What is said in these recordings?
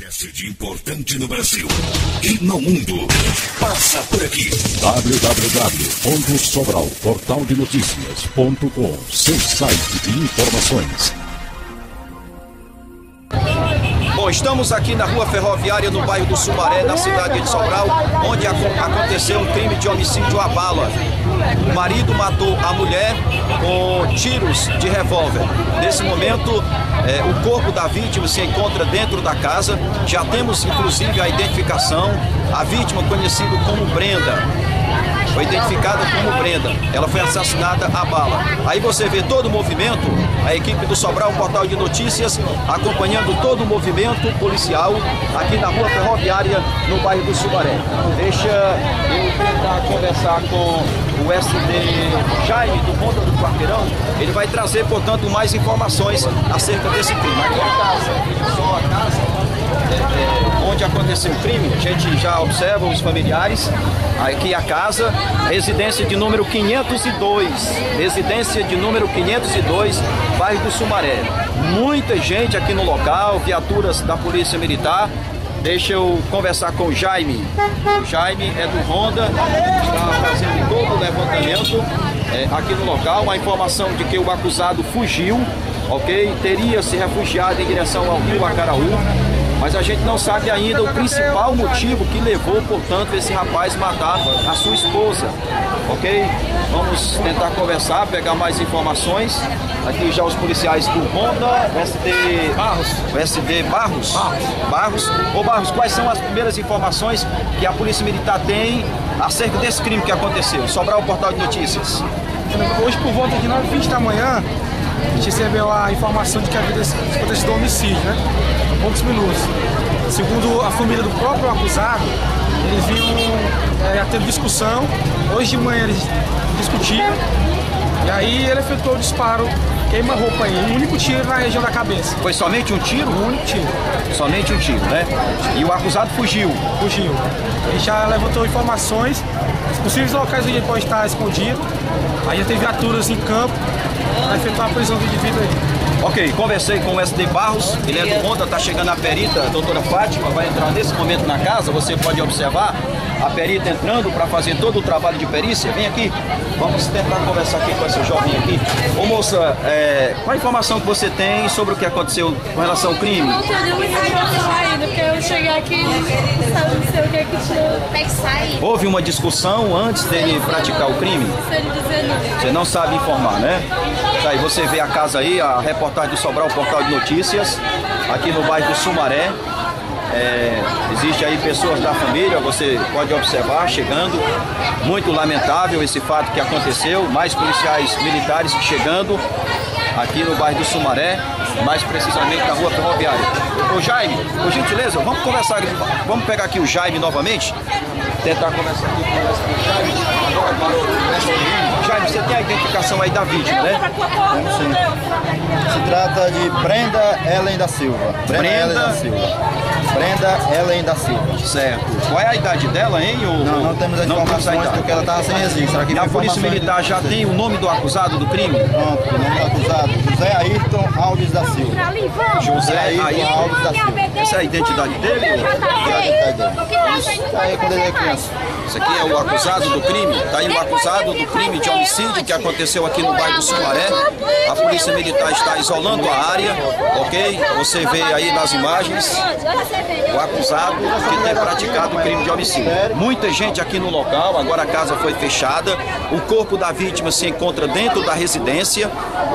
acontece de importante no Brasil e no mundo, passa por aqui. www.sobral.portaldenotícias.com, seu site de informações. Bom, estamos aqui na Rua Ferroviária, no bairro do Sumaré, na cidade de Sobral, onde aconteceu um crime de homicídio à bala. O marido matou a mulher com tiros de revólver. Nesse momento, o corpo da vítima se encontra dentro da casa. Já temos, inclusive, a identificação. A vítima, conhecida como Brenda, foi identificada como Brenda. Ela foi assassinada à bala. Aí você vê todo o movimento, a equipe do Sobral Portal de Notícias acompanhando todo o movimento policial aqui na Rua Ferroviária, no bairro do Sumaré. Deixa eu tentar conversar com o SD Jaime, do Ronda do Quarteirão. Ele vai trazer, portanto, mais informações acerca desse crime. Aqui é a casa, só a casa onde aconteceu o crime. A gente já observa os familiares. Aqui a casa, residência de número 502, residência de número 502, bairro do Sumaré. Muita gente aqui no local, viaturas da Polícia Militar. Deixa eu conversar com o Jaime. O Jaime é do Ronda, está fazendo todo o levantamento aqui no local. Uma informação de que o acusado fugiu, ok? Teria se refugiado em direção ao rio Acaraú. Mas a gente não sabe ainda o principal motivo que levou, portanto, esse rapaz matar a sua esposa, ok? Vamos tentar conversar, pegar mais informações. Aqui já os policiais do Ronda, SD Barros. Ô Barros, quais são as primeiras informações que a Polícia Militar tem acerca desse crime que aconteceu? Sobral o Portal de Notícias. Hoje, por volta de 9h20 da manhã, a gente recebeu a informação de que havia acontecido um homicídio, né? Poucos minutos. Segundo a família do próprio acusado, eles vinham tendo discussão. Hoje de manhã eles discutiram. E aí ele efetuou o disparo, queima-roupa aí, um único tiro na região da cabeça. Foi somente um tiro? Um único tiro. Somente um tiro, né? E o acusado fugiu? Fugiu. Ele já levantou informações, os possíveis locais onde ele pode estar escondido. Aí já tem viaturas em campo para efetuar a prisão do indivíduo aí. Ok, conversei com o SD Barros, ele é do Ronda, está chegando a perita, a doutora Fátima, vai entrar nesse momento na casa, você pode observar a perita entrando para fazer todo o trabalho de perícia. Vem aqui, vamos tentar conversar aqui com essa jovem aqui. Ô moça, qual a informação que você tem sobre o que aconteceu com relação ao crime? Não tenho nenhuma informação ainda, porque eu cheguei aqui e não sei o que tirou. Tem que sair. Houve uma discussão antes dele praticar o crime? Não sei dizer não. Você não sabe informar, né? Tá aí, você vê a casa aí, a reportagem do Sobral Portal de Notícias, aqui no bairro do Sumaré. Existe aí pessoas da família, você pode observar chegando. Muito lamentável esse fato que aconteceu. Mais policiais militares chegando aqui no bairro do Sumaré, mais precisamente na Rua Ferroviária. Ô Jaime, por gentileza, vamos conversar, vamos pegar aqui o Jaime novamente, tentar conversar aqui com o Jaime. Jaime, você tem a identificação aí da vítima, né? Sim. Se trata de Brenda Ellen da Silva. Brenda Ellen da Silva. Certo. Qual é a idade dela, hein? Não temos as informações porque ela estava sem registro. Aqui e a Polícia Militar já tem o nome do acusado do crime? Pronto, o nome do acusado, José Ayrton Alves da Silva. José Ayrton Alves da Silva. Essa é a identidade dele? É a identidade dele. Está aí quando ele é criança. Esse aqui é o acusado do crime. Está aí o acusado do crime de homicídio que aconteceu aqui no bairro do Sumaré. A Polícia Militar está isolando a área, ok? Você vê aí nas imagens o acusado de ter praticado o crime de homicídio. Muita gente aqui no local, agora a casa foi fechada. O corpo da vítima se encontra dentro da residência.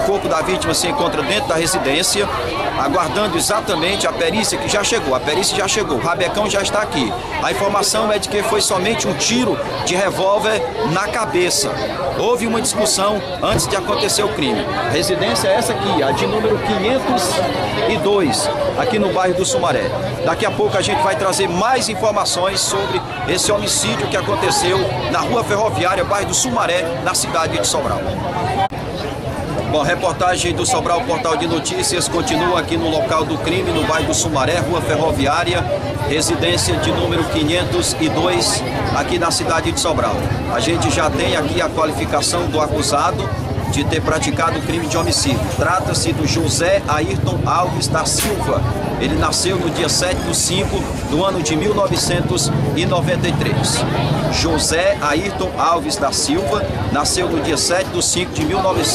Aguardando exatamente a perícia que já chegou. A perícia já chegou, o rabecão já está aqui. A informação é de que foi somente um tiro de revólver na cabeça. Houve uma discussão antes de acontecer o crime. A residência é essa aqui, a de número 502, aqui no bairro do Sumaré. Daqui a pouco a gente vai trazer mais informações sobre esse homicídio que aconteceu na Rua Ferroviária, bairro do Sumaré, na cidade de Sobral. Bom, reportagem do Sobral Portal de Notícias continua aqui no local do crime, no bairro do Sumaré, Rua Ferroviária, residência de número 502, aqui na cidade de Sobral. A gente já tem aqui a qualificação do acusado de ter praticado o crime de homicídio. Trata-se do José Ayrton Alves da Silva. Ele nasceu no dia 7/5 do ano de 1993. José Ayrton Alves da Silva nasceu no dia 7/5 de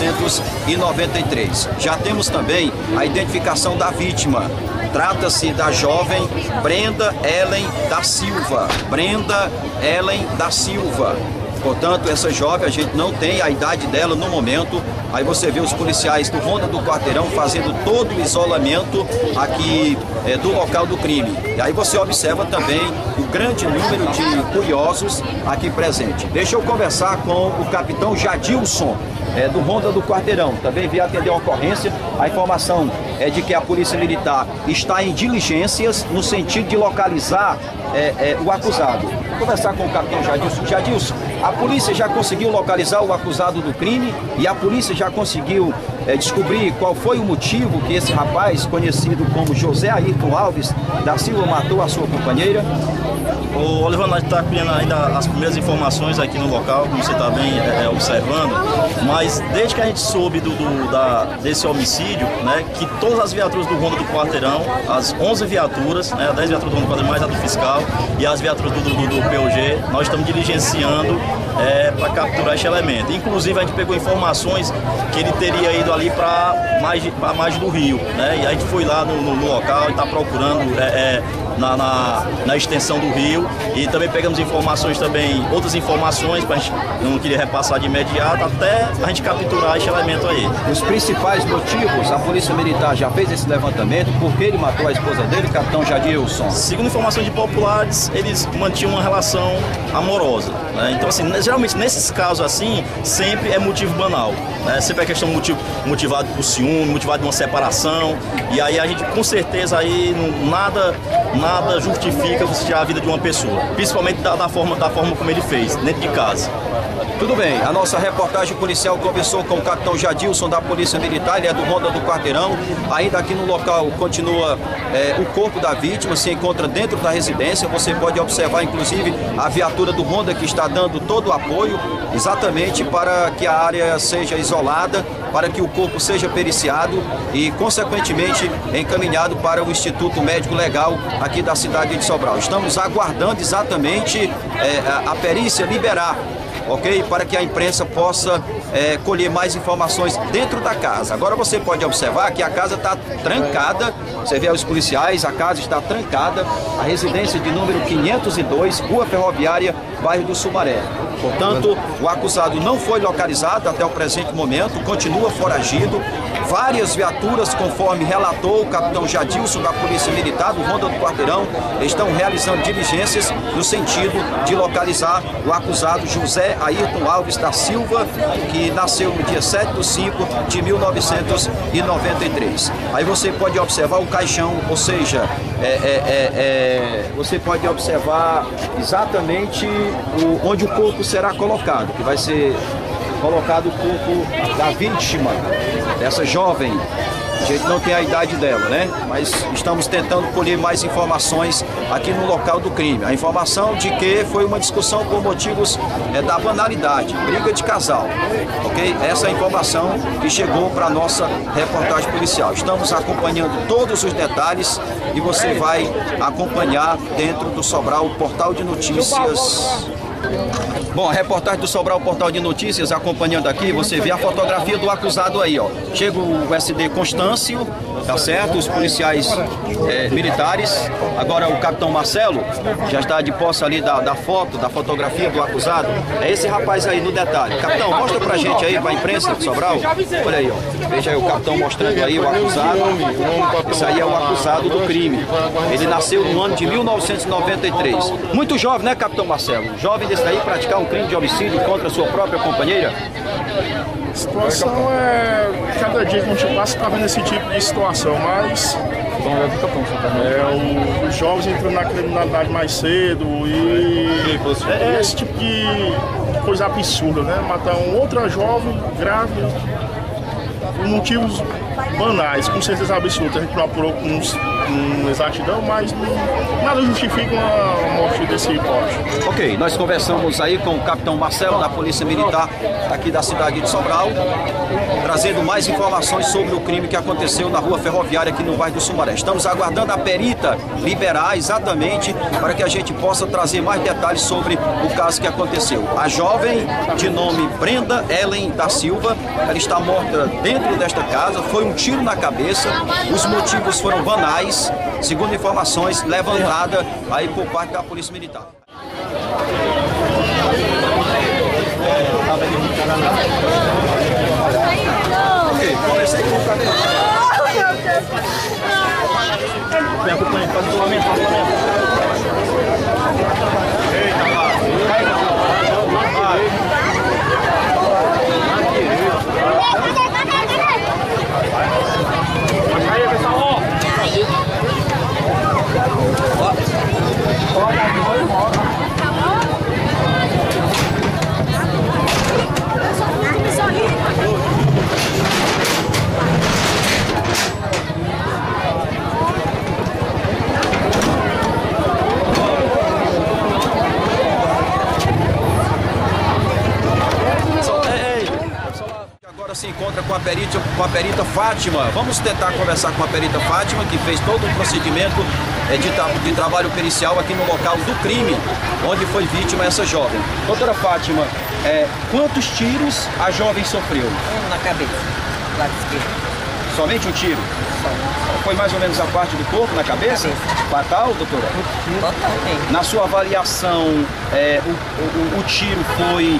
1993. Já temos também a identificação da vítima. Trata-se da jovem Brenda Ellen da Silva. Brenda Ellen da Silva. Portanto, essa jovem, a gente não tem a idade dela no momento. Aí você vê os policiais do Ronda do Quarteirão fazendo todo o isolamento aqui do local do crime. E aí você observa também o grande número de curiosos aqui presente. Deixa eu conversar com o capitão Jadilson, do Ronda do Quarteirão. Também veio atender a ocorrência. A informação é de que a Polícia Militar está em diligências no sentido de localizar o acusado. Vou conversar com o capitão Jadilson. Jadilson, a polícia já conseguiu localizar o acusado do crime e a polícia já conseguiu descobrir qual foi o motivo que esse rapaz, conhecido como José Ayrton Alves da Silva, matou a sua companheira? O Olivan, nós está colhendo ainda as primeiras informações aqui no local, como você está bem observando, mas desde que a gente soube desse homicídio, né, que todas as viaturas do Ronda do Quarteirão, as 11 viaturas, né, 10 viaturas do Ronda do Quarteirão mais a do fiscal e as viaturas do POG, nós estamos diligenciando para capturar esse elemento. Inclusive a gente pegou informações que ele teria ido ali para mais do Rio, né, e a gente foi lá no local e está procurando na extensão do rio, e também pegamos informações também, outras informações para a gente não queria repassar de imediato até a gente capturar esse elemento aí. Os principais motivos, a Polícia Militar já fez esse levantamento, por que ele matou a esposa dele, capitão Jadilson? Segundo informações de populares, eles mantinham uma relação amorosa, né? Então assim, geralmente nesses casos assim, sempre é motivo banal, né? Sempre é questão motivado por ciúme, motivado por uma separação, e aí a gente com certeza aí nada justifica você tirar a vida de uma pessoa, principalmente da forma como ele fez, dentro de casa. Tudo bem, a nossa reportagem policial conversou com o capitão Jadilson da Polícia Militar, ele é do Ronda do Quarteirão. Ainda aqui no local continua o corpo da vítima, se encontra dentro da residência. Você pode observar inclusive a viatura do Ronda que está dando todo o apoio, exatamente para que a área seja isolada, para que o corpo seja periciado e consequentemente encaminhado para o Instituto Médico Legal aqui da cidade de Sobral. Estamos aguardando exatamente a perícia liberar, ok? Para que a imprensa possa colher mais informações dentro da casa. Agora você pode observar que a casa está trancada, você vê os policiais, a casa está trancada, a residência de número 502, Rua Ferroviária, bairro do Sumaré. Portanto, o acusado não foi localizado até o presente momento, continua foragido. Várias viaturas, conforme relatou o capitão Jadilson da Polícia Militar do Ronda do Quarteirão, estão realizando diligências no sentido de localizar o acusado José Ayrton Alves da Silva, que nasceu no dia 7/5 de 1993. Aí você pode observar o caixão, ou seja, você pode observar exatamente onde o corpo será colocado, que vai ser colocado o corpo da vítima, dessa jovem. A gente não tem a idade dela, né? Mas estamos tentando colher mais informações aqui no local do crime. A informação de que foi uma discussão por motivos da banalidade, briga de casal, ok? Essa é a informação que chegou para a nossa reportagem policial. Estamos acompanhando todos os detalhes e você vai acompanhar dentro do Sobral Portal de Notícias. Bom, a reportagem do Sobral Portal de Notícias, acompanhando aqui, você vê a fotografia do acusado aí, ó. Chega o SD Constâncio, tá certo? Os policiais militares. Agora o capitão Marcelo já está de posse ali da fotografia do acusado. É esse rapaz aí no detalhe. Capitão, mostra pra gente aí, pra imprensa de Sobral. Olha aí, ó. Veja aí o capitão mostrando aí o acusado. Esse aí é o acusado do crime. Ele nasceu no ano de 1993. Muito jovem, né, capitão Marcelo? Jovem desse daí praticar um crime de homicídio contra a sua própria companheira? A situação cada dia que a gente passa está vendo esse tipo de situação, mas os jovens entram na criminalidade mais cedo e esse tipo de coisa absurda, né? Matar outra jovem grávida por motivos banais, com certeza absoluta. A gente não apurou com com exatidão, mas nada justifica uma morte desse porte. Ok, nós conversamos aí com o capitão Marcelo da Polícia Militar aqui da cidade de Sobral, trazendo mais informações sobre o crime que aconteceu na rua ferroviária aqui no bairro do Sumaré. Estamos aguardando a perita liberar exatamente para que a gente possa trazer mais detalhes sobre o caso que aconteceu. A jovem de nome Brenda Ellen da Silva, ela está morta dentro desta casa, foi um tiro na cabeça, os motivos foram banais, segundo informações levantadas aí por parte da Polícia Militar. Ok, comecei com o cabelo. Me acompanha, faz o isolamento, se encontra com a perita Fátima. Vamos tentar conversar com a perita Fátima, que fez todo o procedimento de trabalho pericial aqui no local do crime, onde foi vítima essa jovem. Doutora Fátima, quantos tiros a jovem sofreu? Um na cabeça, lado esquerdo. Somente um tiro? Foi mais ou menos a parte do corpo, na cabeça? Fatal, doutora? Totalmente. Na sua avaliação, o tiro foi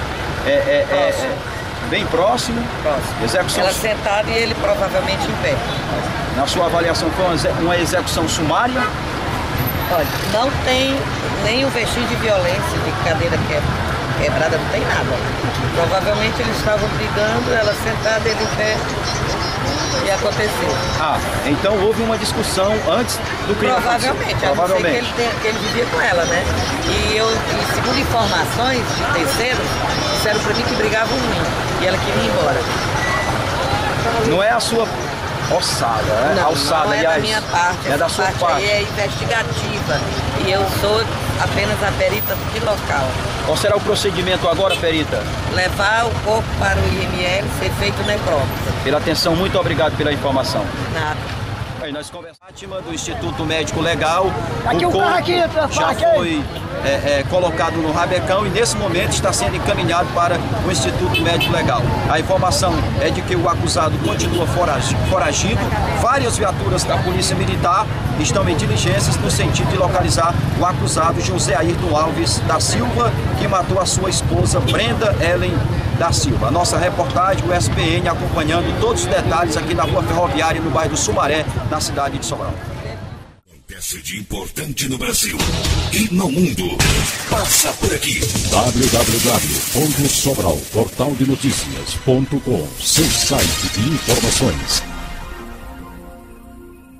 bem próximo? Próximo. Execução... Ela sentada e ele provavelmente em pé. Na sua avaliação, foi uma execução sumária? Olha, não tem nenhum vestígio de violência, de cadeira quebrada, não tem nada. Provavelmente eles estavam brigando, ela sentada, ele em pé, e aconteceu. Ah, então houve uma discussão antes do crime acontecer. Provavelmente. Que ele vivia com ela, né? E segundo informações de terceiros, disseram pra mim que brigavam muito, e ela queria ir embora. Não é a sua ossada, né? Não, alçada, não é aliás, da minha parte, é da sua parte. Aí é investigativa, e eu sou apenas a perita de local. Qual será o procedimento agora, perita? Levar o corpo para o IML, ser feito necrópsia. Pela atenção, muito obrigado pela informação. Nada. Aí nós conversamos do Instituto Médico Legal. Aqui o corpo aqui, já foi colocado no rabecão e nesse momento está sendo encaminhado para o Instituto Médico Legal. A informação é de que o acusado continua foragido. Várias viaturas da Polícia Militar estão em diligências no sentido de localizar o acusado José Ayrton Alves da Silva, que matou a sua esposa Brenda Ellen da Silva. A nossa reportagem, o SPN, acompanhando todos os detalhes aqui na rua ferroviária, no bairro do Sumaré, na cidade de Sobral. Acontece de importante no Brasil e no mundo. Passa por aqui. www.sobral, portal de notícias.com, seu site de informações.